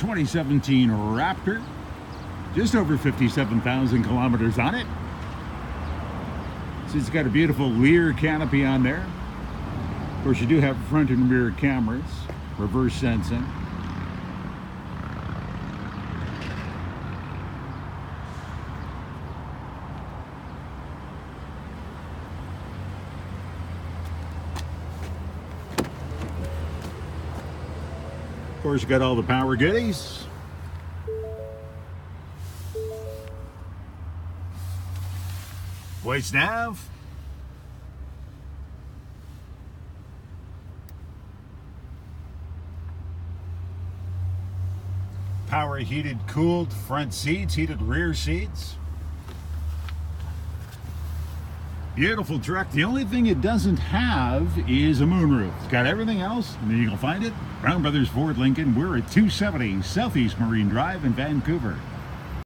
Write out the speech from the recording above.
2017 Raptor. Just over 57,000 kilometers on it. So it's got a beautiful Leer canopy on there. Of course, you do have front and rear cameras, reverse sensing. Of course, you got all the power goodies. Voice nav. Power heated, cooled front seats, heated rear seats. Beautiful truck. The only thing it doesn't have is a moonroof. It's got everything else, and you'll find it. Brown Brothers Ford Lincoln. We're at 270 Southeast Marine Drive in Vancouver.